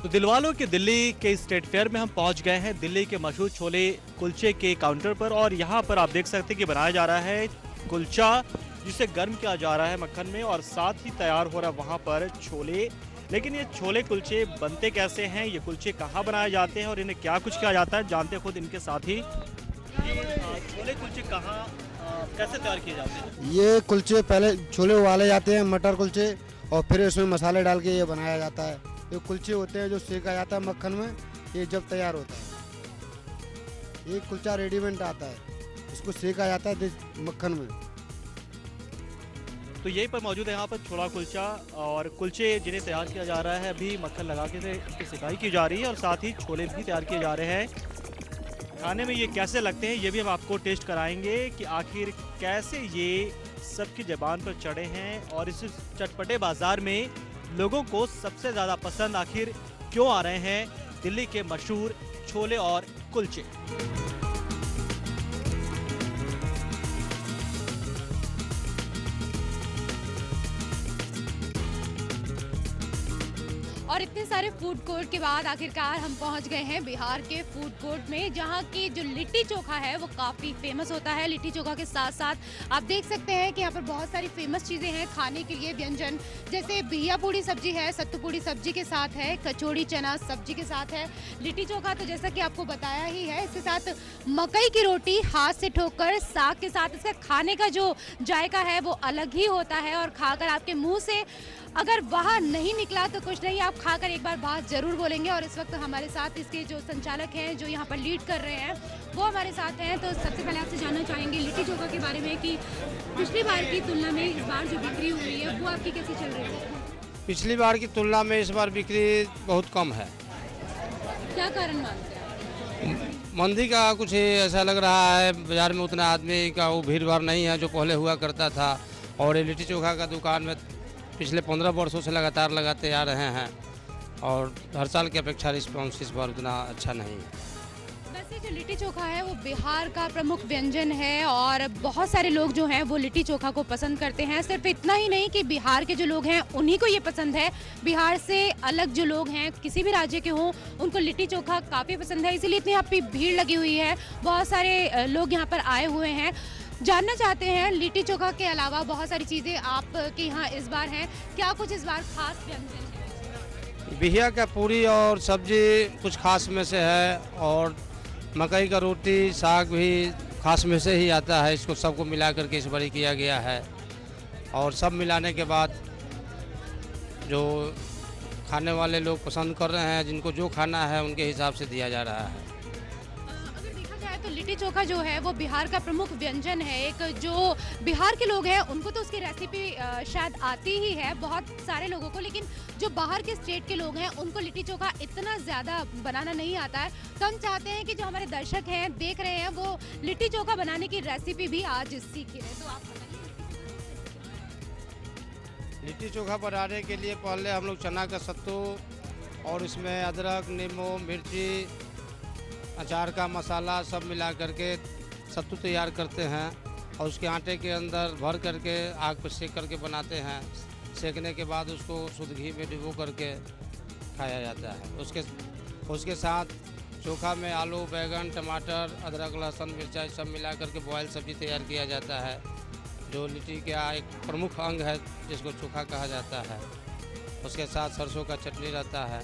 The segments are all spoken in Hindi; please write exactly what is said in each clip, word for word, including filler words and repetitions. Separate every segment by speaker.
Speaker 1: दिलवालों के दिल्ली के स्टेट फेयर में हम पहुंच गए हैं, दिल्ली के मशहूर छोले कुलचे के काउंटर पर। और यहां पर आप देख सकते हैं कि बनाया जा रहा है कुलचा, जिसे गर्म किया जा रहा है मक्खन में, और साथ ही तैयार हो रहा है वहां पर छोले। लेकिन ये छोले कुलचे बनते कैसे हैं, ये कुलचे कहाँ बनाए जाते हैं और इन्हें क्या कुछ किया जाता है, जानते खुद इनके साथ ही। ये छोले कुलचे कहाँ कैसे तैयार किए जाते हैं?
Speaker 2: ये कुलचे पहले छोले उबाले जाते हैं, मटर कुलचे, और फिर इसमें मसाले डाल के ये बनाया जाता है। ये कुलचे होते हैं जो सेका जाता है मक्खन में, ये जब तैयार होता है। ये कुलचा रेडीमेड आता है, इसको सेका जाता है मक्खन में।
Speaker 1: तो यहीं पर मौजूद है यहाँ पर छोला कुलचा और कुलचे जिन्हें तैयार किया जा रहा है। अभी मक्खन लगा के इसकी सिकाई की जा रही है और साथ ही छोले भी तैयार किए जा रहे हैं। खाने में ये कैसे लगते हैं ये भी हम आपको टेस्ट कराएंगे कि आखिर कैसे ये सबकी ज़बान पर चढ़े हैं और इस चटपटे बाजार में लोगों को सबसे ज़्यादा पसंद आखिर क्यों आ रहे हैं दिल्ली के मशहूर छोले और कुलचे।
Speaker 3: और इतने सारे फूड कोर्ट के बाद आखिरकार हम पहुंच गए हैं बिहार के फूड कोर्ट में, जहां की जो लिट्टी चोखा है वो काफ़ी फेमस होता है। लिट्टी चोखा के साथ साथ आप देख सकते हैं कि यहाँ पर बहुत सारी फेमस चीज़ें हैं खाने के लिए, व्यंजन जैसे बिहिया पूड़ी सब्जी है, सत्तू पूड़ी सब्जी के साथ है, कचौड़ी चना सब्जी के साथ है। लिट्टी चोखा तो जैसा कि आपको बताया ही है, इसके साथ मकई की रोटी हाथ से ठोकर साग के साथ। इसका खाने का जो जायका है वो अलग ही होता है और खाकर आपके मुँह से अगर बाहर नहीं निकला तो कुछ नहीं, आप खाकर एक बार बात जरूर बोलेंगे। और इस वक्त हमारे साथ इसके जो संचालक हैं, जो यहाँ पर लीड कर रहे हैं, वो हमारे साथ हैं। तो सबसे पहले आपसे जानना चाहेंगे लिट्टी चोखा के बारे में कि पिछली बार की तुलना में इस बार जो बिक्री हुई है वो आपकी कैसी चल रही है?
Speaker 4: पिछली बार की तुलना में इस बार बिक्री बहुत कम है।
Speaker 3: क्या कारण मानते हैं?
Speaker 4: मंदी का कुछ ऐसा लग रहा है, बाजार में उतना आदमी का वो भीड़ भाड़ नहीं है जो पहले हुआ करता था। और ये लिट्टी चोखा का दुकान में पिछले पंद्रह वर्षों से लगातार लगाते आ रहे हैं और हर साल की अपेक्षा रिस्पॉन्स इस बार उतना अच्छा नहीं है।
Speaker 3: वैसे जो लिट्टी चोखा है वो बिहार का प्रमुख व्यंजन है और बहुत सारे लोग जो हैं वो लिट्टी चोखा को पसंद करते हैं। सिर्फ इतना ही नहीं कि बिहार के जो लोग हैं उन्हीं को ये पसंद है, बिहार से अलग जो लोग हैं किसी भी राज्य के हों उनको लिट्टी चोखा काफ़ी पसंद है। इसीलिए इतनी यहाँ पे भीड़ लगी हुई है, बहुत सारे लोग यहाँ पर आए हुए हैं। जानना चाहते हैं लिट्टी चोखा के अलावा बहुत सारी चीज़ें आपके यहाँ इस बार हैं, क्या कुछ इस बार खास व्यंजन है?
Speaker 4: बिहिया का पूरी और सब्जी कुछ खास में से है, और मकई का रोटी साग भी खास में से ही आता है। इसको सबको मिला करके इस बार किया गया है और सब मिलाने के बाद जो खाने वाले लोग पसंद कर रहे हैं, जिनको जो खाना है उनके हिसाब से दिया जा रहा है।
Speaker 3: तो लिट्टी चोखा जो है वो बिहार का प्रमुख व्यंजन है। एक जो बिहार के लोग हैं उनको तो उसकी रेसिपी शायद आती ही है बहुत सारे लोगों को, लेकिन जो बाहर के स्टेट के लोग हैं उनको लिट्टी चोखा इतना ज़्यादा बनाना नहीं आता है। तो हम चाहते हैं कि जो हमारे दर्शक हैं देख रहे हैं वो लिट्टी चोखा बनाने की रेसिपी भी आज सीख रहे हैं। तो आप
Speaker 4: लिट्टी चोखा बनाने के लिए पहले हम लोग चना का सत्तू और इसमें अदरक, नींबू, मिर्ची, अचार का मसाला सब मिला करके सत्तू तैयार करते हैं और उसके आटे के अंदर भर करके आग पर सेक करके बनाते हैं। सेकने के बाद उसको शुद्ध घी में डुबो करके खाया जाता है। उसके उसके साथ चोखा में आलू, बैंगन, टमाटर, अदरक, लहसुन, मिर्चा सब मिला करके बॉयल सब्जी तैयार किया जाता है, जो लिट्टी का एक प्रमुख अंग है जिसको चोखा कहा जाता है। उसके साथ सरसों का चटनी रहता है।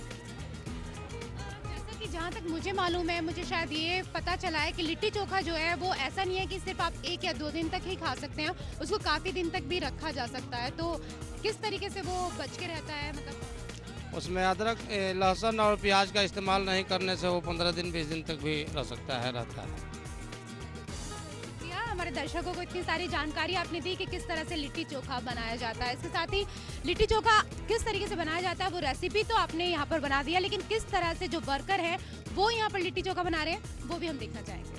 Speaker 3: जहाँ तक मुझे मालूम है, मुझे शायद ये पता चला है कि लिट्टी चोखा जो है वो ऐसा नहीं है कि सिर्फ आप एक या दो दिन तक ही खा सकते हैं, उसको काफ़ी दिन तक भी रखा जा सकता है। तो किस तरीके से वो बच के रहता है? मतलब
Speaker 4: उसमें अदरक, लहसुन और प्याज का इस्तेमाल नहीं करने से वो पंद्रह दिन बीस दिन तक भी रह सकता है रहता है।
Speaker 3: हमारे दर्शकों को इतनी सारी जानकारी आपने दी कि किस तरह से लिट्टी चोखा बनाया जाता है। इसके साथ ही लिट्टी चोखा किस तरीके से बनाया जाता है वो रेसिपी तो आपने यहाँ पर बना दिया, लेकिन किस तरह से जो वर्कर हैं वो यहाँ पर लिट्टी चोखा बना रहे हैं वो भी हम देखना चाहेंगे।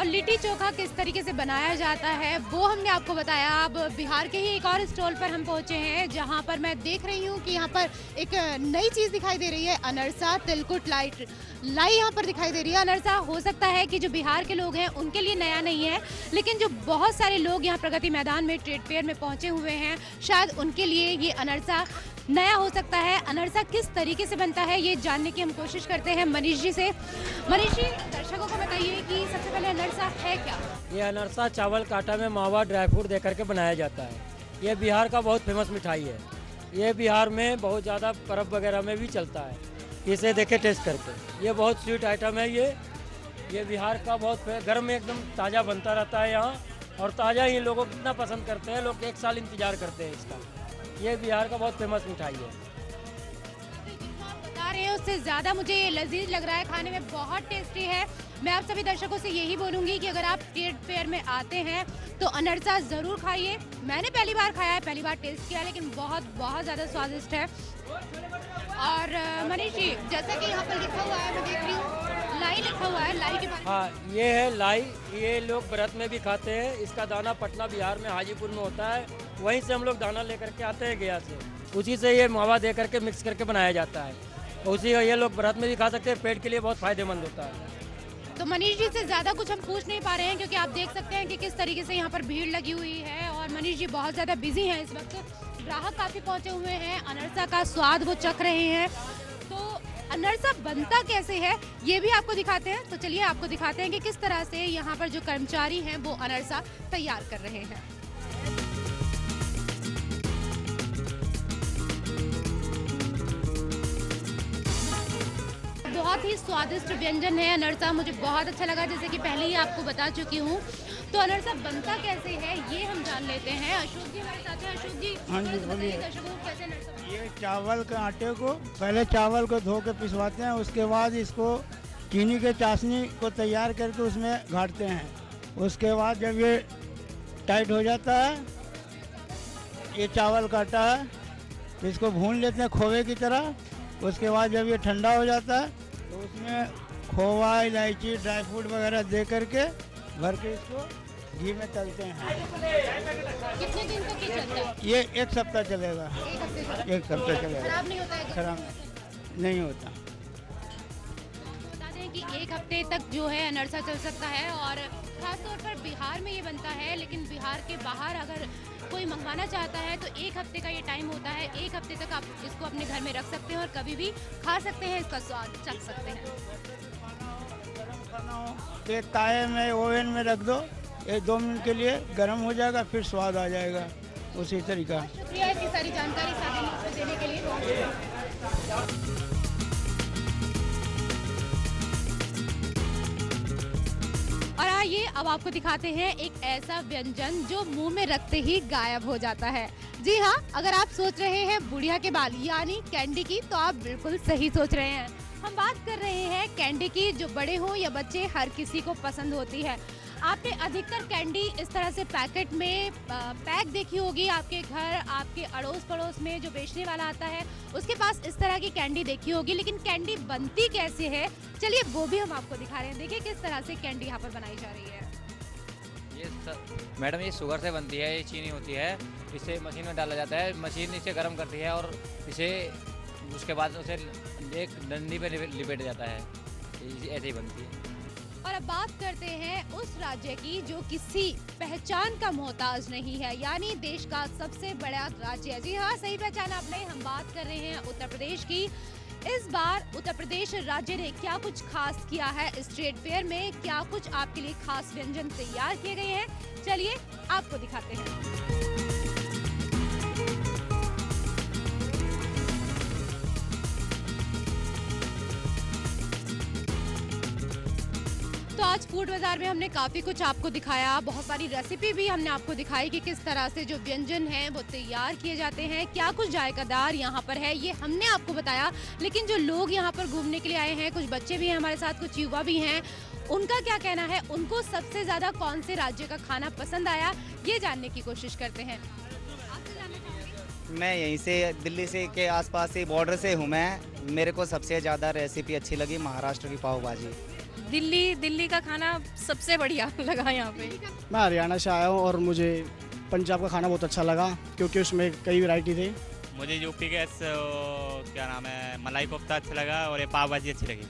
Speaker 3: और लिट्टी चोखा किस तरीके से बनाया जाता है वो हमने आपको बताया। अब बिहार के ही एक और स्टॉल पर हम पहुंचे हैं जहां पर मैं देख रही हूं कि यहां पर एक नई चीज़ दिखाई दे रही है, अनरसा तिलकुट लाइट लाई यहाँ पर दिखाई दे रही है। अनरसा हो सकता है कि जो बिहार के लोग हैं उनके लिए नया नहीं है, लेकिन जो बहुत सारे लोग यहाँ प्रगति मैदान में ट्रेड फेयर में पहुंचे हुए हैं शायद उनके लिए ये अनरसा नया हो सकता है। अनरसा किस तरीके से बनता है ये जानने की हम कोशिश करते हैं मनीष जी से। मनीष जी, दर्शकों को बताइए कि सबसे पहले अनरसा है क्या?
Speaker 5: ये अनरसा चावल का आटा में मावा ड्राई फ्रूट दे करके बनाया जाता है। ये बिहार का बहुत फेमस मिठाई है। ये बिहार में बहुत ज़्यादा पर्व वगैरह में भी चलता है। इसे देखे टेस्ट करके, ये बहुत स्वीट आइटम है। ये ये बिहार का बहुत गर्म में एकदम ताज़ा बनता रहता है यहाँ, और ताज़ा ही लोगों को कितना पसंद करते हैं, लोग एक साल इंतजार करते हैं इसका। ये बिहार का बहुत फेमस मिठाई है।
Speaker 3: बता रहे हैं उससे ज़्यादा मुझे ये लजीज लग रहा है, खाने में बहुत टेस्टी है। मैं आप सभी दर्शकों से यही बोलूँगी कि अगर आप ट्रेड फेयर में आते हैं तो अनरसा ज़रूर खाइए। मैंने पहली बार खाया है, पहली बार टेस्ट किया, लेकिन बहुत बहुत ज़्यादा स्वादिष्ट है। और मनीष जी, जैसा कि यहाँ पर लिखा हुआ है, मैं देख रही हूँ लाई लिखा हुआ है, लाई के बारे में।
Speaker 5: हाँ, ये है लाई। ये लोग व्रत में भी खाते हैं। इसका दाना पटना बिहार में हाजीपुर में होता है, वहीं से हम लोग दाना लेकर के आते हैं गया से, उसी से ये मावा दे करके मिक्स करके बनाया जाता है। उसी ये लोग व्रत में भी खा सकते हैं, पेट के लिए बहुत फायदेमंद होता है।
Speaker 3: तो मनीष जी से ज़्यादा कुछ हम पूछ नहीं पा रहे हैं क्योंकि आप देख सकते हैं कि किस तरीके से यहाँ पर भीड़ लगी हुई है और मनीष जी बहुत ज़्यादा बिजी हैं इस वक्त। ग्राहक काफ़ी पहुँचे हुए हैं, अनरसा का स्वाद वो चख रहे हैं। तो अनरसा बनता कैसे है ये भी आपको दिखाते हैं। तो चलिए आपको दिखाते हैं कि किस तरह से यहाँ पर जो कर्मचारी हैं वो अनरसा तैयार कर रहे हैं। बहुत ही स्वादिष्ट व्यंजन है अनरसा, मुझे बहुत अच्छा लगा। जैसे कि पहले ही आपको बता चुकी हूँ। तो अनरसा बनता कैसे है ये हम जान लेते हैं। अशोक जी हमारे साथ हैं। अशोक जी,
Speaker 6: हाँ जी,
Speaker 3: बताइए दर्शकों को कैसे अनरसा बनता है?
Speaker 6: ये चावल के आटे को पहले चावल को धो के पिसवाते हैं, उसके बाद इसको चीनी के चाशनी को तैयार करके उसमें घाटते हैं। उसके बाद जब ये टाइट हो जाता है, ये चावल का आटा है, तो इसको भून लेते हैं खोवे की तरह। उसके बाद जब ये ठंडा हो जाता है तो उसमें खोवा, इलायची, ड्राई फ्रूट वगैरह दे करके भर के इसको घी में तलते हैं।
Speaker 3: कितने दिन तक ये चलता है?
Speaker 6: ये एक सप्ताह चलेगा।
Speaker 3: एक हफ्ते तक?
Speaker 6: एक सप्ताह चलेगा,
Speaker 3: खराब नहीं होता है?
Speaker 6: खराब नहीं होता।
Speaker 3: बता दें कि एक हफ्ते तक जो है अनरसा चल सकता है और खासतौर पर बिहार में ये बनता है, लेकिन बिहार के बाहर अगर कोई मंगवाना चाहता है तो एक हफ्ते का ये टाइम होता है। एक हफ्ते तक आप इसको अपने घर में रख सकते हैं और कभी भी खा सकते हैं, इसका स्वाद चख सकते हैं।
Speaker 6: गरम खाना हो तो एक ताए में ओवन में रख दो, एक दो मिनट के लिए गर्म हो जाएगा, फिर स्वाद आ जाएगा उसी तरीका।
Speaker 3: शुक्रिया इतनी सारी जानकारी साथ में देने के लिए। और आइए अब आपको दिखाते हैं एक ऐसा व्यंजन जो मुंह में रखते ही गायब हो जाता है। जी हाँ, अगर आप सोच रहे हैं बुढ़िया के बाल यानी कैंडी की, तो आप बिल्कुल सही सोच रहे हैं। हम बात कर रहे हैं कैंडी की, जो बड़े हो या बच्चे हर किसी को पसंद होती है। आपने अधिकतर कैंडी इस तरह से पैकेट में पैक देखी होगी। आपके घर, आपके अड़ोस पड़ोस में जो बेचने वाला आता है उसके पास इस तरह की कैंडी देखी होगी, लेकिन कैंडी बनती कैसे है चलिए वो भी हम आपको दिखा रहे हैं। देखिए किस तरह से कैंडी यहाँ पर बनाई जा रही है।
Speaker 7: ये स- मैडम ये शुगर से बनती है, ये चीनी होती है, इसे मशीन में डाला जाता है, मशीन इसे गर्म करती है और इसे उसके बाद उसे एक डंडी पे लिपेट जाता है, ऐसे ही बनती है।
Speaker 3: और अब बात करते हैं उस राज्य की जो किसी पहचान का मोहताज नहीं है, यानी देश का सबसे बड़ा राज्य। जी हाँ, सही पहचान आपने, हम बात कर रहे हैं उत्तर प्रदेश की। इस बार उत्तर प्रदेश राज्य ने क्या कुछ खास किया है इस ट्रेड फेयर में, क्या कुछ आपके लिए खास व्यंजन तैयार किए गए हैं, चलिए आपको दिखाते हैं। तो आज फूड बाजार में हमने काफ़ी कुछ आपको दिखाया, बहुत सारी रेसिपी भी हमने आपको दिखाई कि किस तरह से जो व्यंजन हैं वो तैयार किए जाते हैं, क्या कुछ जायकादार यहाँ पर है ये हमने आपको बताया। लेकिन जो लोग यहाँ पर घूमने के लिए आए हैं, कुछ बच्चे भी हैं हमारे साथ, कुछ युवा भी हैं, उनका क्या कहना है, उनको सबसे ज़्यादा कौन से राज्य का खाना पसंद आया ये जानने की कोशिश करते हैं। आपसे जानना चाहूँगी।
Speaker 8: मैं यहीं से दिल्ली से के आसपास से बॉर्डर से हूँ मैं। मेरे को सबसे ज़्यादा रेसिपी अच्छी लगी महाराष्ट्र की पाव भाजी।
Speaker 9: दिल्ली दिल्ली का खाना सबसे बढ़िया लगा यहाँ पे।
Speaker 10: मैं हरियाणा से आया हूँ और मुझे पंजाब का खाना बहुत अच्छा लगा क्योंकि उसमें कई वैरायटी थे।
Speaker 7: मुझे यूपी के क्या नाम है मलाई कोफ्ता अच्छा लगा और ये पाव भाजी अच्छी लगी।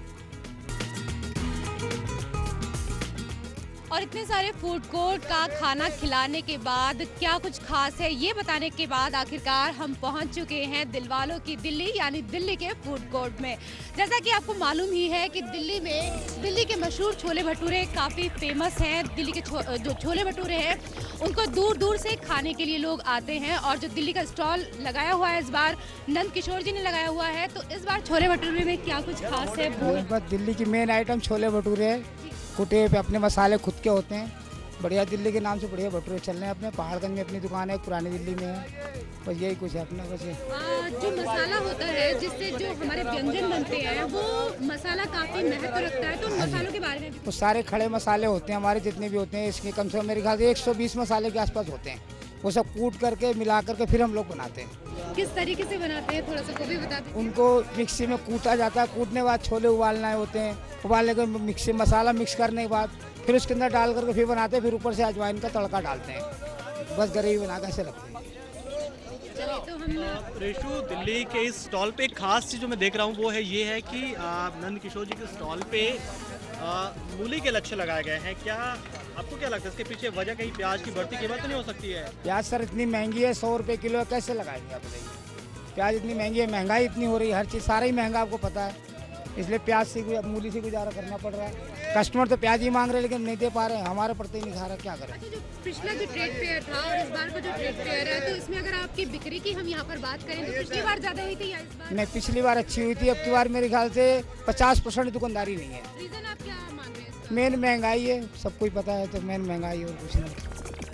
Speaker 3: और इतने सारे फूड कोर्ट का खाना खिलाने के बाद क्या कुछ खास है ये बताने के बाद आखिरकार हम पहुंच चुके हैं दिलवालों की दिल्ली यानी दिल्ली के फूड कोर्ट में। जैसा कि आपको मालूम ही है कि दिल्ली में दिल्ली के मशहूर छोले भटूरे काफ़ी फेमस हैं। दिल्ली के छो, जो छोले भटूरे हैं उनको दूर दूर से खाने के लिए लोग आते हैं और जो दिल्ली का स्टॉल लगाया हुआ है इस बार नंद किशोर जी ने लगाया हुआ है। तो इस बार छोले भटूरे में क्या कुछ खास है वो
Speaker 6: दिल्ली की मेन आइटम छोले भटूरे है। कुटे पे अपने मसाले खुद के होते हैं। बढ़िया दिल्ली के नाम से बढ़िया भटूरे चल रहे हैं। अपने पहाड़गंज में अपनी दुकान है, पुरानी दिल्ली में है। बस यही कुछ है अपना। बस
Speaker 3: जो मसाला होता है जिससे जो हमारे व्यंजन बनते हैं वो मसाला काफी महत्व रखता है। तो उन मसालों के बारे में
Speaker 6: तो सारे खड़े मसाले होते हैं हमारे जितने भी होते हैं। इसके कम से कम मेरे ख्याल से एक सौ बीस मसाले के आसपास होते हैं। वो सब कूट करके मिला करके फिर हम लोग बनाते हैं।
Speaker 3: किस तरीके से बनाते हैं थोड़ा सा वो भी बता दीजिए।
Speaker 6: उनको मिक्सी में कूटा जाता है। कूटने के बाद छोले उबालना होते हैं। उबालने के मिक्सी मसाला मिक्स करने के बाद फिर उसके अंदर डाल करके फिर बनाते हैं। फिर ऊपर से अजवाइन का तड़का डालते हैं। बस ग्रेवी बना कर ऐसे रखते हैं।
Speaker 3: तो हम
Speaker 1: रेशु दिल्ली के इस स्टॉल पे एक खास चीज़ जो मैं देख रहा हूँ वो है ये है कि आ, नंद किशोर जी के स्टॉल पे आ, मूली के लच्छे लगाए गए हैं। क्या आपको क्या लगता है इसके पीछे वजह कहीं प्याज की बढ़ती कीमत तो नहीं हो सकती है?
Speaker 6: प्याज सर इतनी महंगी है, सौ रुपये किलो है, कैसे लगाएंगे आप बताइए। प्याज इतनी महंगी है, महंगाई इतनी हो रही है, हर चीज़ सारा ही महंगा आपको पता है। इसलिए प्याज से मूली से गुजारा करना पड़ रहा है। कस्टमर तो प्याज ही मांग रहे हैं लेकिन नहीं दे पा रहे हैं। हमारे पड़ते ही नहीं खा रहा, क्या करें।
Speaker 3: अच्छा, जो पिछला जो ट्रेड फेयर था और इस बार का जो ट्रेड फेयर है तो इसमें अगर आपकी बिक्री की हम यहाँ पर बात करें तो पिछली बार ज्यादा हुई थी या इस बार?
Speaker 6: नहीं, पिछली बार अच्छी हुई थी। अब की बार मेरे ख्याल से पचास परसेंट दुकानदारी नहीं है।
Speaker 3: रीजन आप क्या मान रहे हैं इसका?
Speaker 6: मेन महंगाई है, सबको ही पता है। तो मेन महंगाई और कुछ नहीं।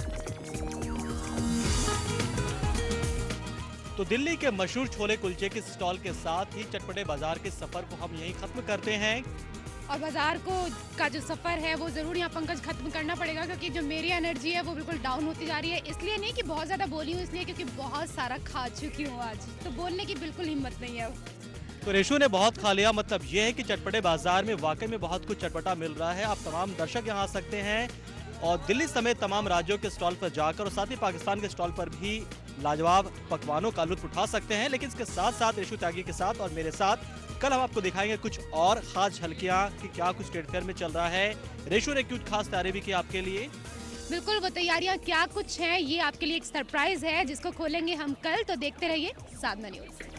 Speaker 1: तो दिल्ली के मशहूर छोले कुलचे के स्टॉल के साथ ही चटपटे बाजार के सफर को हम यहीं खत्म करते हैं।
Speaker 3: और बाजार को का जो सफर है वो जरूर यहाँ पंकज खत्म करना पड़ेगा क्योंकि जो मेरी एनर्जी है वो बिल्कुल डाउन होती जा रही है। इसलिए नहीं कि बहुत ज़्यादा बोली हूँ, इसलिए क्योंकि बहुत सारा खा चुकी हूँ आज, तो बोलने की बिल्कुल हिम्मत नहीं है।
Speaker 1: तो रेशु ने बहुत खा लिया। मतलब ये है कि चटपटे बाजार में वाकई में बहुत कुछ चटपटा मिल रहा है। आप तमाम दर्शक यहाँ आ सकते हैं और दिल्ली समेत तमाम राज्यों के स्टॉल पर जाकर और साथ ही पाकिस्तान के स्टॉल पर भी लाजवाब पकवानों का लुत्फ उठा सकते हैं। लेकिन इसके साथ साथ रेशु त्यागी के साथ और मेरे साथ कल हम आपको दिखाएंगे कुछ और खास झलकियां कि क्या कुछ ट्रेड फेयर में चल रहा है। रेशु ने कुछ खास तैयारी भी की आपके लिए।
Speaker 3: बिल्कुल, वो तैयारियां क्या कुछ हैं ये आपके लिए एक सरप्राइज है जिसको खोलेंगे हम कल। तो देखते रहिए साधना न्यूज़।